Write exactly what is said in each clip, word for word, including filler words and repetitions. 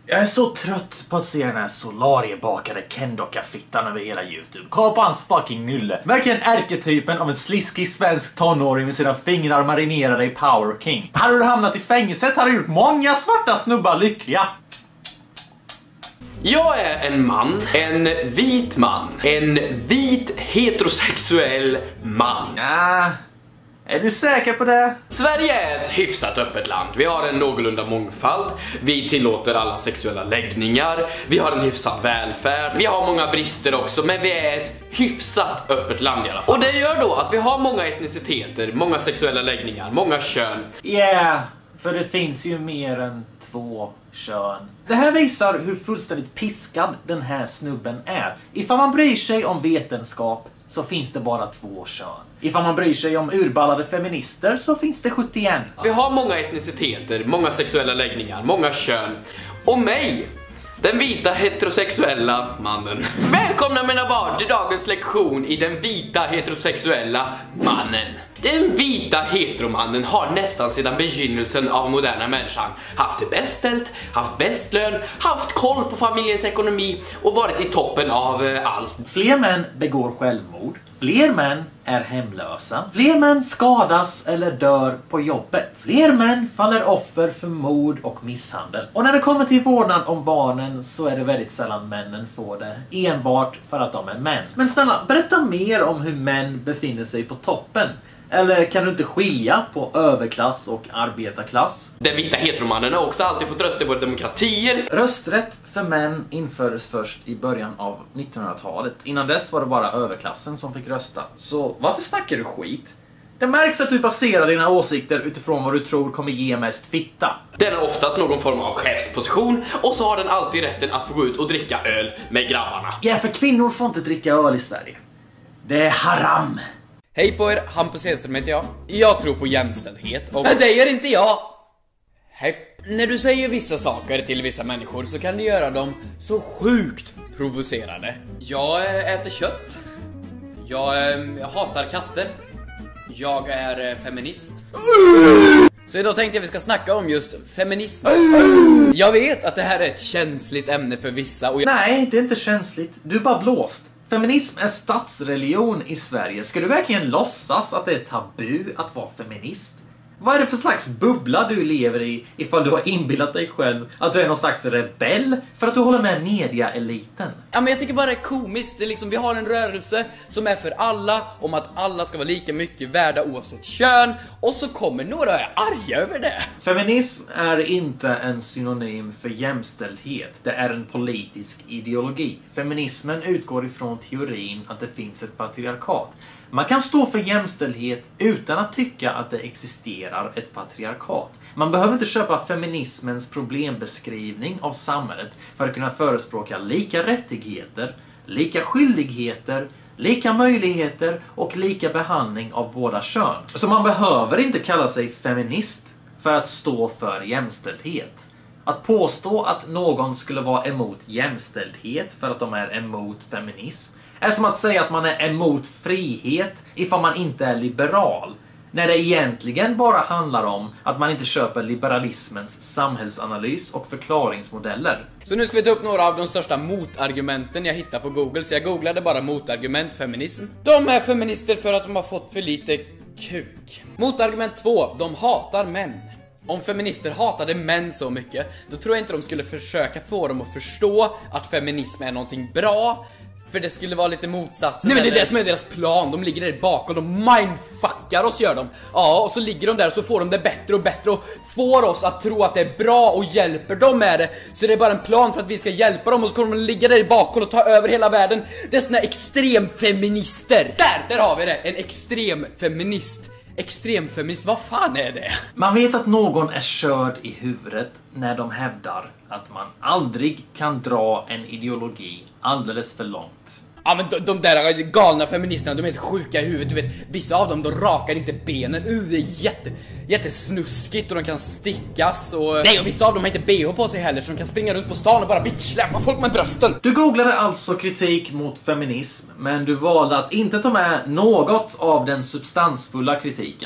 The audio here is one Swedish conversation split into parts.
Jag är så trött på att se den här solariebakade Ken-docka-fittan över hela YouTube. Kolla på hans fucking nylle. Verkligen ärketypen av en sliskig svensk tonåring med sina fingrar marinerade i Power King. Hade du hamnat i fängelset hade du gjort många svarta snubbar lyckliga. Jag är en man, en vit man, en vit heterosexuell man. Ja, är du säker på det? Sverige är ett hyfsat öppet land. Vi har en någorlunda mångfald. Vi tillåter alla sexuella läggningar. Vi har en hyfsad välfärd. Vi har många brister också, men vi är ett hyfsat öppet land i alla fall. Och det gör då att vi har många etniciteter, många sexuella läggningar, många kön. Ja, yeah, för det finns ju mer än två kön. Det här visar hur fullständigt piskad den här snubben är. Ifall man bryr sig om vetenskap så finns det bara två kön. Ifall man bryr sig om urballade feminister så finns det sjuttioen. Vi har många etniciteter, många sexuella läggningar, många kön. Och mig, den vita heterosexuella mannen. Välkomna mina barn till dagens lektion i den vita heterosexuella mannen. Den vita heteromannen har nästan sedan begynnelsen av moderna människan haft det bäst ställt, haft bäst lön, haft koll på familjens ekonomi och varit i toppen av eh, allt. Fler män begår självmord. Fler män är hemlösa. Fler män skadas eller dör på jobbet. Fler män faller offer för mord och misshandel. Och när det kommer till vårdnad om barnen så är det väldigt sällan männen får det. Enbart för att de är män. Men snälla, berätta mer om hur män befinner sig på toppen. Eller kan du inte skilja på överklass och arbetarklass? Den vita heteromannen har också alltid fått rösta i våra demokratier. Rösträtt för män infördes först i början av nittonhundratalet. Innan dess var det bara överklassen som fick rösta. Så varför snackar du skit? Det märks att du baserar dina åsikter utifrån vad du tror kommer ge mest fitta. Den har oftast någon form av chefsposition och så har den alltid rätten att få gå ut och dricka öl med grabbarna. Ja, för kvinnor får inte dricka öl i Sverige. Det är haram. Hej på er, Hampus Hedström heter jag. Jag tror på jämställdhet och... Det gör inte jag! Hej. När du säger vissa saker till vissa människor så kan du göra dem så sjukt provocerade. Jag äter kött. Jag, jag hatar katter. Jag är feminist. Så idag tänkte jag vi ska snacka om just feminism. Jag vet att det här är ett känsligt ämne för vissa och jag... Nej, det är inte känsligt. Du är bara blåst. Feminism är statsreligion i Sverige. Ska du verkligen låtsas att det är tabu att vara feminist? Vad är det för slags bubbla du lever i ifall du har inbillat dig själv att du är någon slags rebell för att du håller med mediaeliten? Ja, men jag tycker bara det är komiskt. Det är liksom, vi har en rörelse som är för alla, om att alla ska vara lika mycket värda oavsett kön, och så kommer några och är arga över det. Feminism är inte en synonym för jämställdhet. Det är en politisk ideologi. Feminismen utgår ifrån teorin att det finns ett patriarkat. Man kan stå för jämställdhet utan att tycka att det existerar ett patriarkat. Man behöver inte köpa feminismens problembeskrivning av samhället för att kunna förespråka lika rättigheter, lika skyldigheter, lika möjligheter och lika behandling av båda kön. Så man behöver inte kalla sig feminist för att stå för jämställdhet. Att påstå att någon skulle vara emot jämställdhet för att de är emot feminism är som att säga att man är emot frihet ifall man inte är liberal. När det egentligen bara handlar om att man inte köper liberalismens samhällsanalys och förklaringsmodeller. Så nu ska vi ta upp några av de största motargumenten jag hittar på Google. Så jag googlade bara motargument feminism. De är feminister för att de har fått för lite kuk. Motargument två. De hatar män. Om feminister hatade män så mycket, då tror jag inte de skulle försöka få dem att förstå att feminism är någonting bra. För det skulle vara lite motsatsen. Nej, men det är eller... det som är deras plan. De ligger där bakom, de mindfuckar oss, gör de. Ja, och så ligger de där och så får de det bättre och bättre och får oss att tro att det är bra och hjälper dem med det. Så det är bara en plan för att vi ska hjälpa dem, och så kommer de ligga där bakom och ta över hela världen. Det är såna extremfeminister. Där, där har vi det. En extremfeminist. Extremfeminist, vad fan är det? Man vet att någon är körd i huvudet när de hävdar att man aldrig kan dra en ideologi alldeles för långt. Ja, men de, de där galna feministerna, de är helt sjuka i huvudet. Du vet, vissa av dem, de rakar inte benen. Uh, det är jätte, jättesnuskigt och de kan stickas och... Nej, och vissa av dem har inte B H på sig heller, så de kan springa runt på stan och bara bitchsläppa folk med brösten. Du googlade alltså kritik mot feminism, men du valde att inte ta med något av den substansfulla kritiken.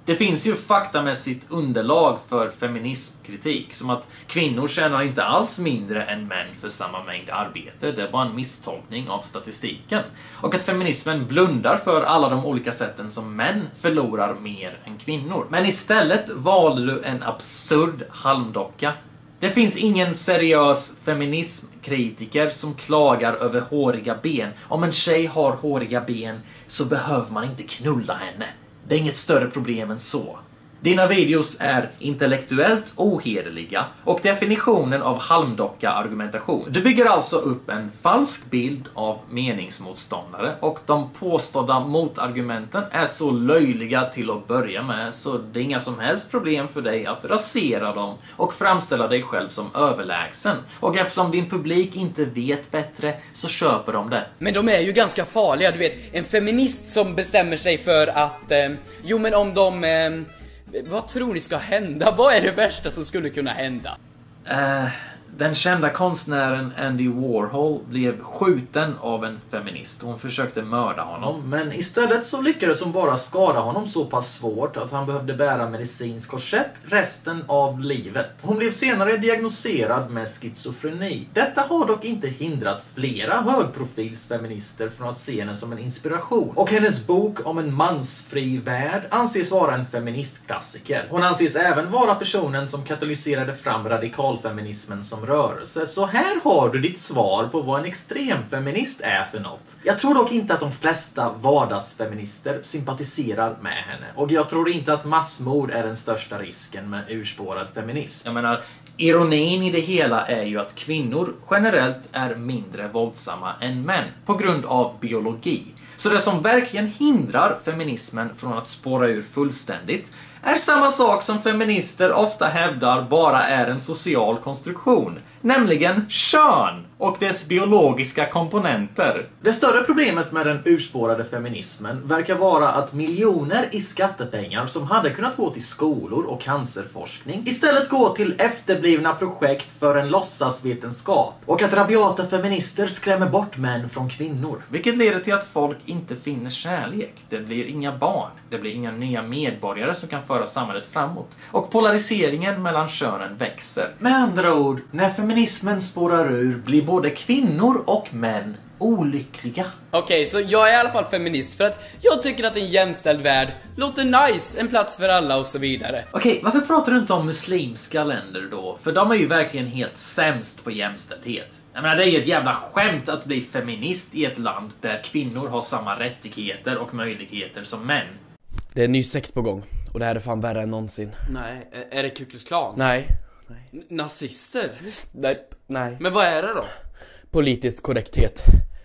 Det finns ju faktamässigt underlag för feminismkritik, som att kvinnor tjänar inte alls mindre än män för samma mängd arbete. Det är bara en misstolkning av statistiken. Och att feminismen blundar för alla de olika sätten som män förlorar mer än kvinnor. Men istället valde du en absurd halmdocka. Det finns ingen seriös feminismkritiker som klagar över håriga ben. Om en tjej har håriga ben så behöver man inte knulla henne. Det är inget större problem än så. Dina videos är intellektuellt ohederliga och definitionen av halmdocka-argumentation. Du bygger alltså upp en falsk bild av meningsmotståndare och de påstådda motargumenten är så löjliga till att börja med så det är inga som helst problem för dig att rasera dem och framställa dig själv som överlägsen. Och eftersom din publik inte vet bättre så köper de det. Men de är ju ganska farliga, du vet. En feminist som bestämmer sig för att eh, jo men om de... Eh, vad tror ni ska hända? Vad är det värsta som skulle kunna hända? Uh, den kända konstnären Andy Warhol blev skjuten av en feminist. Hon försökte mörda honom, men istället så lyckades hon bara skada honom så pass svårt att han behövde bära medicinsk korsett resten av livet. Hon blev senare diagnostiserad med schizofreni. Detta har dock inte hindrat flera högprofilsfeminister från att se henne som en inspiration. Och hennes bok om en mansfri värld anses vara en feministklassiker. Hon anses även vara personen som katalyserade fram radikalfeminismen som rörelse. Så här har du ditt svar på vad en extremfeminist är för något. Jag tror dock inte att de flesta vardagsfeminister sympatiserar med henne. Och jag tror inte att massmord är den största risken med urspårad feminism. Jag menar, ironin i det hela är ju att kvinnor generellt är mindre våldsamma än män på grund av biologi. Så det som verkligen hindrar feminismen från att spåra ur fullständigt är samma sak som feminister ofta hävdar bara är en social konstruktion, nämligen kön och dess biologiska komponenter. Det större problemet med den urspårade feminismen verkar vara att miljoner i skattepengar som hade kunnat gå till skolor och cancerforskning istället går till efterblivna projekt för en låtsasvetenskap och att rabiata feminister skrämmer bort män från kvinnor. Vilket leder till att folk inte finner kärlek. Det blir inga barn. Det blir inga nya medborgare som kan föra samhället framåt. Och polariseringen mellan könen växer. Med andra ord, när feminismen spårar ur blir både kvinnor och män olyckliga. Okej, okay, så jag är i alla fall feminist för att jag tycker att en jämställd värld låter nice, en plats för alla och så vidare. Okej, okay, varför pratar du inte om muslimska länder då? För de är ju verkligen helt sämst på jämställdhet. Jag menar, det är ju ett jävla skämt att bli feminist i ett land där kvinnor har samma rättigheter och möjligheter som män. Det är en ny sekt på gång och det här är fan värre än någonsin. Nej, är det Ku Klux Klan? Nej. Nej. Nazister? Nej. Nej. Men vad är det då? Politiskt korrekthet.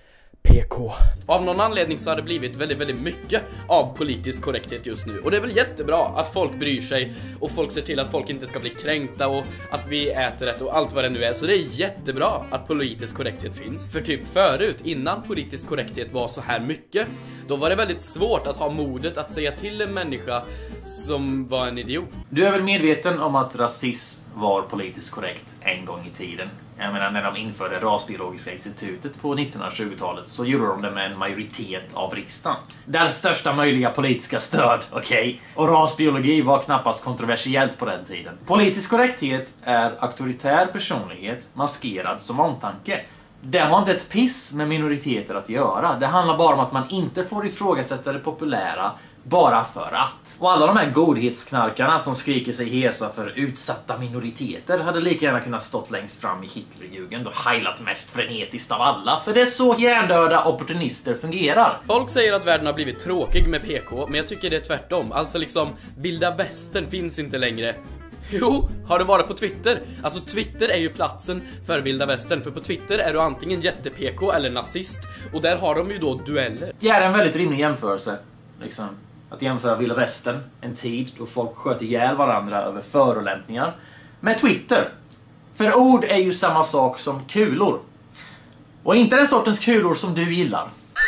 P K. Av någon anledning så har det blivit väldigt, väldigt mycket av politisk korrekthet just nu. Och det är väl jättebra att folk bryr sig och folk ser till att folk inte ska bli kränkta och att vi äter rätt och allt vad det nu är. Så det är jättebra att politisk korrekthet finns. För typ förut, innan politisk korrekthet var så här mycket, då var det väldigt svårt att ha modet att säga till en människa som var en idiot. Du är väl medveten om att rasism var politiskt korrekt en gång i tiden? Jag menar, när de införde rasbiologiska institutet på nittonhundratjugotalet så gjorde de det med en majoritet av riksdagen. Där största möjliga politiska stöd, okej? Okay? Och rasbiologi var knappast kontroversiellt på den tiden. Politisk korrekthet är auktoritär personlighet maskerad som omtanke. Det har inte ett piss med minoriteter att göra. Det handlar bara om att man inte får ifrågasätta det populära bara för att. Och alla de här godhetsknarkarna som skriker sig hesa för utsatta minoriteter hade lika gärna kunnat stått längst fram i Hitlerjugend och heilat mest frenetiskt av alla. För det är så hjärndöda opportunister fungerar. Folk säger att världen har blivit tråkig med P K, men jag tycker det är tvärtom. Alltså liksom, vilda västern finns inte längre. Jo, har du varit på Twitter? Alltså Twitter är ju platsen för vilda västern. För på Twitter är du antingen jätte-P K eller nazist. Och där har de ju då dueller. Det är en väldigt rimlig jämförelse. Liksom, att jämföra vilda västern, en tid då folk sköt ihjäl varandra över förolämpningar, med Twitter. För ord är ju samma sak som kulor. Och inte den sortens kulor som du gillar.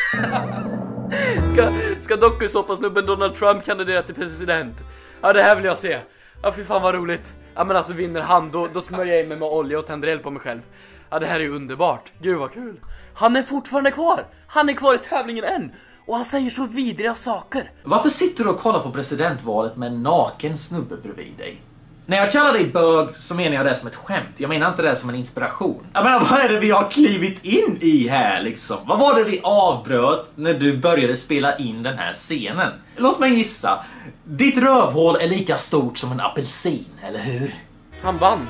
Ska, ska dokusåpasnubben Donald Trump kandidera till president? Ja, det här vill jag se. Ja, fy fan vad roligt. Ja, men alltså vinner han, då, då smörjer jag in mig med olja och tänder eld på mig själv. Ja, det här är ju underbart. Gud vad kul. Han är fortfarande kvar. Han är kvar i tävlingen än. Och han säger så vidriga saker. Varför sitter du och kollar på presidentvalet med en naken snubbe bredvid dig? När jag kallar dig bög så menar jag det som ett skämt. Jag menar inte det som en inspiration. Jag menar, vad är det vi har klivit in i här liksom? Vad var det vi avbröt när du började spela in den här scenen? Låt mig gissa. Ditt rövhål är lika stort som en apelsin, eller hur? Han vann.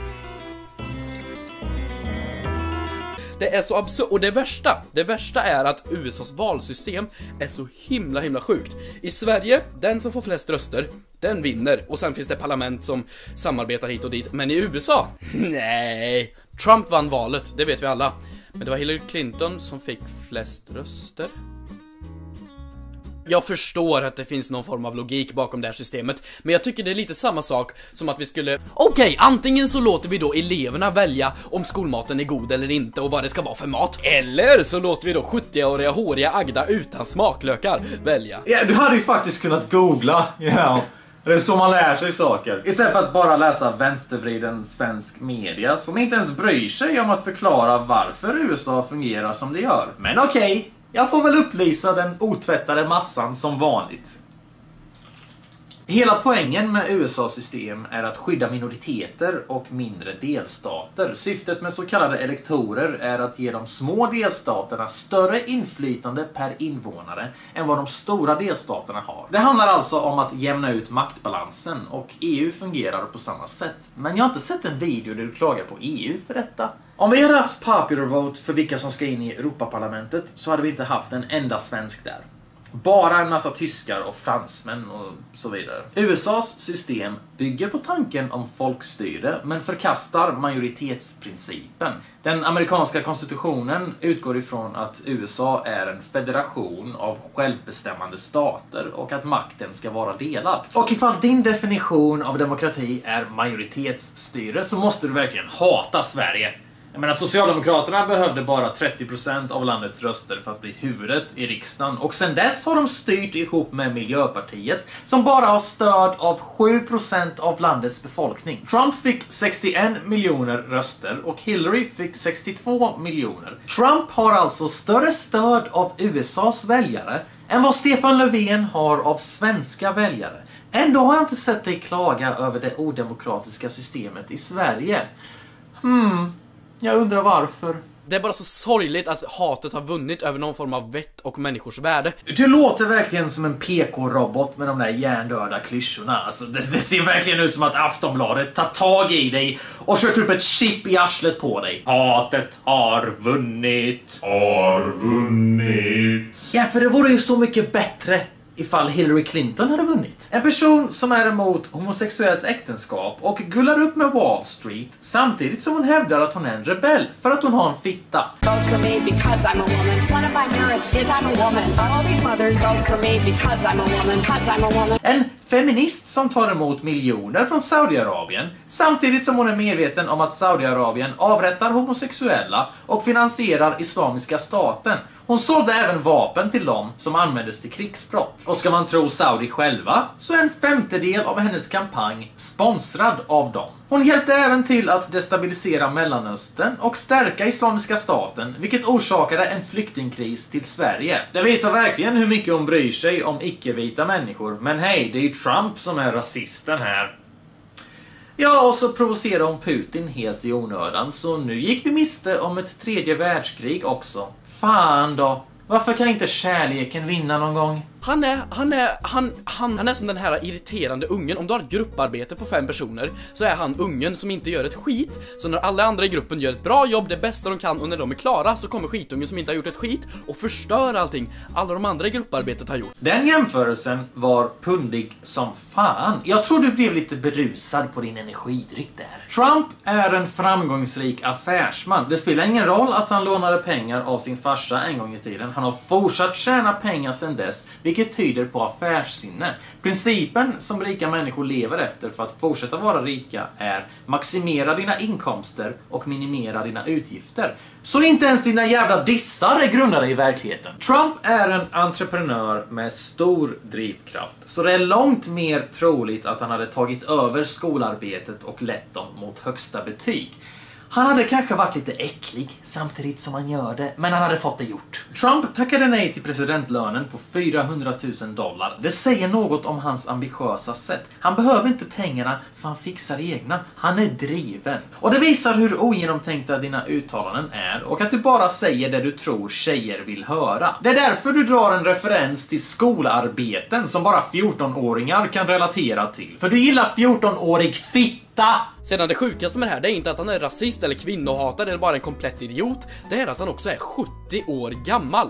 Det är så absurt. Och det värsta, det värsta är att U S A:s valsystem är så himla himla sjukt. I Sverige, den som får flest röster, den vinner. Och sen finns det parlament som samarbetar hit och dit. Men i U S A? Nej. Trump vann valet, det vet vi alla. Men det var Hillary Clinton som fick flest röster. Jag förstår att det finns någon form av logik bakom det här systemet, men jag tycker det är lite samma sak som att vi skulle... Okej, okay, antingen så låter vi då eleverna välja om skolmaten är god eller inte och vad det ska vara för mat. Eller så låter vi då sjuttioåriga håriga Agda utan smaklökar välja. Ja, du hade ju faktiskt kunnat googla, you know. Det är så man lär sig saker. Istället för att bara läsa vänstervriden svensk media som inte ens bryr sig om att förklara varför U S A fungerar som det gör. Men okej. Okay. Jag får väl upplysa den otvättade massan som vanligt. Hela poängen med U S A-system är att skydda minoriteter och mindre delstater. Syftet med så kallade elektorer är att ge de små delstaterna större inflytande per invånare än vad de stora delstaterna har. Det handlar alltså om att jämna ut maktbalansen och E U fungerar på samma sätt. Men jag har inte sett en video där du klagar på E U för detta. Om vi hade haft popular vote för vilka som ska in i Europaparlamentet så hade vi inte haft en enda svensk där. Bara en massa tyskar och fransmän och så vidare. U S A:s system bygger på tanken om folkstyre men förkastar majoritetsprincipen. Den amerikanska konstitutionen utgår ifrån att U S A är en federation av självbestämmande stater och att makten ska vara delad. Och ifall din definition av demokrati är majoritetsstyre så måste du verkligen hata Sverige. Jag menar, Socialdemokraterna behövde bara trettio procent av landets röster för att bli huvudet i riksdagen. Och sen dess har de styrt ihop med Miljöpartiet som bara har stöd av sju procent av landets befolkning. Trump fick sextioen miljoner röster och Hillary fick sextiotvå miljoner. Trump har alltså större stöd av U S A:s väljare än vad Stefan Löfven har av svenska väljare. Ändå har jag inte sett dig klaga över det odemokratiska systemet i Sverige. Hmm... Jag undrar varför. Det är bara så sorgligt att hatet har vunnit över någon form av vett och människors värde. Du låter verkligen som en P K-robot med de där hjärndöda klyschorna. Alltså, det, det ser verkligen ut som att Aftonbladet tar tag i dig och kört upp ett chip i arslet på dig. Hatet har vunnit. Har vunnit. Ja, för det vore ju så mycket bättre ifall Hillary Clinton hade vunnit. En person som är emot homosexuellt äktenskap och gullar upp med Wall Street samtidigt som hon hävdar att hon är en rebell för att hon har en fitta. Vote for me because I'm a woman. One of my merits is I'm a woman. All these mothers vote for me because I'm a woman. Because I'm a woman. En feminist som tar emot miljoner från Saudiarabien samtidigt som hon är medveten om att Saudiarabien avrättar homosexuella och finansierar Islamiska staten. Hon sålde även vapen till dem som användes till krigsbrott. Och ska man tro Saudi själva så är en femtedel av hennes kampanj sponsrad av dem. Hon hjälpte även till att destabilisera Mellanöstern och stärka Islamiska staten, vilket orsakade en flyktingkris till Sverige. Det visar verkligen hur mycket hon bryr sig om icke-vita människor. Men hej, det är ju Trump som är rasisten här. Ja, och så provocerar hon Putin helt i onödan, så nu gick vi miste om ett tredje världskrig också. Fan då. Varför kan inte kärleken vinna någon gång? Han är, han är, han, han, han är som den här irriterande ungen. Om du har ett grupparbete på fem personer så är han ungen som inte gör ett skit. Så när alla andra i gruppen gör ett bra jobb, det bästa de kan, och när de är klara så kommer skitungen som inte har gjort ett skit och förstör allting alla de andra i grupparbetet har gjort. Den jämförelsen var pundig som fan. Jag tror du blev lite berusad på din energidryck där. Trump är en framgångsrik affärsman. Det spelar ingen roll att han lånade pengar av sin farsa en gång i tiden. Han har fortsatt tjäna pengar sedan dess, vilket tyder på affärssinne. Principen som rika människor lever efter för att fortsätta vara rika är maximera dina inkomster och minimera dina utgifter. Så inte ens dina jävla dissar är grundade i verkligheten. Trump är en entreprenör med stor drivkraft, så det är långt mer troligt att han hade tagit över skolarbetet och lett dem mot högsta betyg. Han hade kanske varit lite äcklig samtidigt som han gör det, men han hade fått det gjort. Trump tackade nej till presidentlönen på fyrahundratusen dollar. Det säger något om hans ambitiösa sätt. Han behöver inte pengarna för han fixar egna. Han är driven. Och det visar hur ogenomtänkta dina uttalanden är och att du bara säger det du tror tjejer vill höra. Det är därför du drar en referens till skolarbeten som bara fjorton-åringar kan relatera till. För du gillar fjorton-årig fitta! Sedan det sjukaste med det här, det är inte att han är rasist eller kvinnohatare eller bara en komplett idiot. Det är att han också är sjuttio år gammal.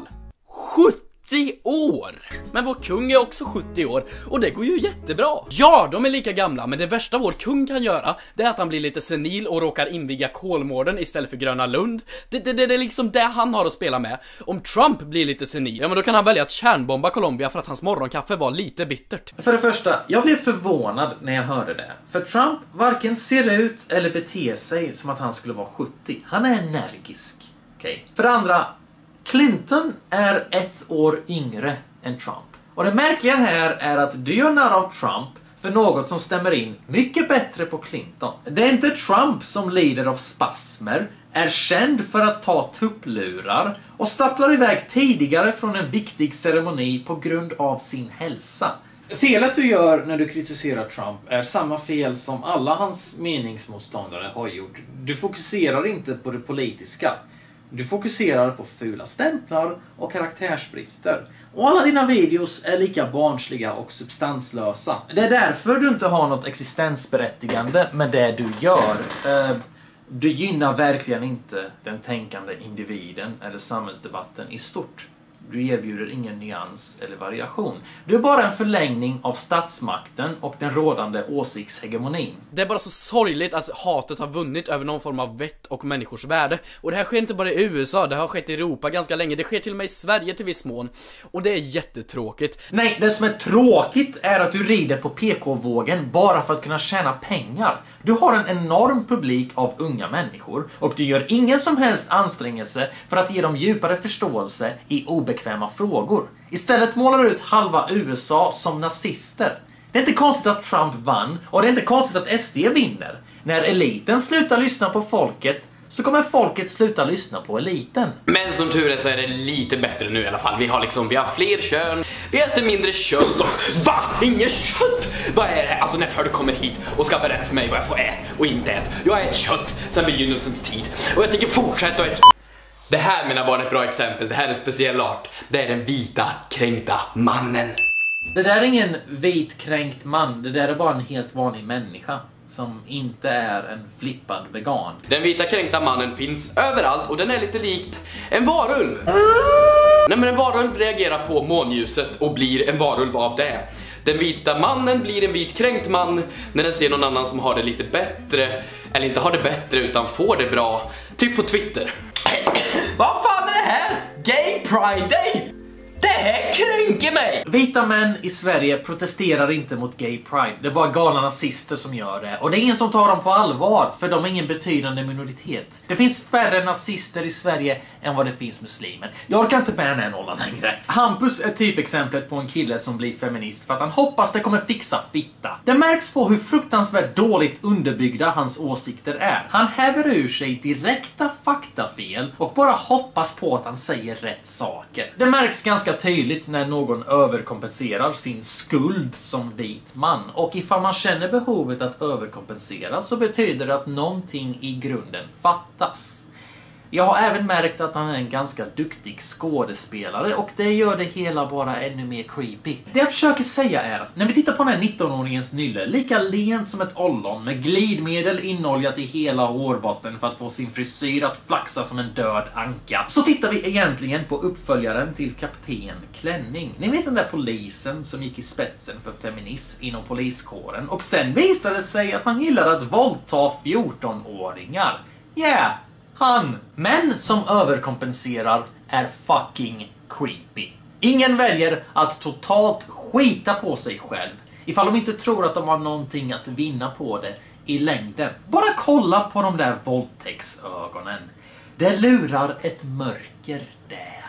sjuttio år! Men vår kung är också sjuttio år och det går ju jättebra. Ja, de är lika gamla, men det värsta vår kung kan göra, det är att han blir lite senil och råkar inviga Kolmården istället för Gröna Lund. Det, det, det, det är liksom det han har att spela med. Om Trump blir lite senil, ja men då kan han välja att kärnbomba Colombia för att hans morgonkaffe var lite bittert. För det första, jag blev förvånad när jag hörde det. För Trump varken ser ut eller beter sig som att han skulle vara sjuttio. Han är energisk. Okej. Okay. För det andra, Clinton är ett år yngre än Trump. Och det märkliga här är att du gör narr av Trump för något som stämmer in mycket bättre på Clinton. Det är inte Trump som lider av spasmer, är känd för att ta tupplurar och stapplar iväg tidigare från en viktig ceremoni på grund av sin hälsa. Felet du gör när du kritiserar Trump är samma fel som alla hans meningsmotståndare har gjort. Du fokuserar inte på det politiska. Du fokuserar på fula stämplar och karaktärsbrister. Och alla dina videos är lika barnsliga och substanslösa. Det är därför du inte har något existensberättigande med det du gör. Uh, du gynnar verkligen inte den tänkande individen eller samhällsdebatten i stort. Du erbjuder ingen nyans eller variation. Du är bara en förlängning av statsmakten och den rådande åsiktshegemonin. Det är bara så sorgligt att hatet har vunnit över någon form av vett och människors värde. Och det här sker inte bara i U S A, det har skett i Europa ganska länge. Det sker till och med i Sverige till viss mån. Och det är jättetråkigt. Nej, det som är tråkigt är att du rider på P K-vågen bara för att kunna tjäna pengar. Du har en enorm publik av unga människor och du gör ingen som helst ansträngelse för att ge dem djupare förståelse i obekväma frågor. Istället målar du ut halva U S A som nazister. Det är inte konstigt att Trump vann och det är inte konstigt att S D vinner. När eliten slutar lyssna på folket så kommer folket sluta lyssna på eliten. Men som tur är så är det lite bättre nu i alla fall. Vi har liksom, vi har fler kön, vi äter mindre kött och... Va? Inget kött? Vad är det? Alltså när folk kommer hit och ska berätta för mig vad jag får äta och inte äta. Jag äter kött sedan begynnelsens tid och jag tänker fortsätta att äta. Det här, mina barn, är ett bra exempel. Det här är en speciell art. Det är den vita kränkta mannen. Det där är ingen vit kränkt man. Det där är bara en helt vanlig människa som inte är en flippad vegan. Den vita kränkta mannen finns överallt och den är lite likt en varulv. Nej, men en varulv reagerar på månljuset och blir en varulv av det. Den vita mannen blir en vit kränkt man när den ser någon annan som har det lite bättre. Eller inte har det bättre utan får det bra. Typ på Twitter. Vad fan är det här? Gay Pride Day? Det här kränker mig! Vita män i Sverige protesterar inte mot Gay Pride. Det är bara galna nazister som gör det. Och det är ingen som tar dem på allvar, för de är ingen betydande minoritet. Det finns färre nazister i Sverige än vad det finns muslimer. Jag orkar inte bära den här nollan längre. Hampus är typexemplet på en kille som blir feminist för att han hoppas det kommer fixa fitta. Det märks på hur fruktansvärt dåligt underbyggda hans åsikter är. Han häver ur sig direkta faktafel och bara hoppas på att han säger rätt saker. Det märks ganska tydligt när någon överkompenserar sin skuld som vit man. Och ifall man känner behovet att överkompensera så betyder det att någonting i grunden fattas. Jag har även märkt att han är en ganska duktig skådespelare och det gör det hela bara ännu mer creepy. Det jag försöker säga är att när vi tittar på den här nitton-åringens nylle, lika lent som ett ollon med glidmedel inoljat i hela hårbotten för att få sin frisyr att flaxa som en död anka, så tittar vi egentligen på uppföljaren till Kapten Klänning. Ni vet den där polisen som gick i spetsen för feminism inom poliskåren och sen visade det sig att han gillade att våldta fjorton-åringar. Yeah! Han, män som överkompenserar är fucking creepy. Ingen väljer att totalt skita på sig själv ifall de inte tror att de har någonting att vinna på det i längden. Bara kolla på de där våldtäktsögonen. Det lurar ett mörker där.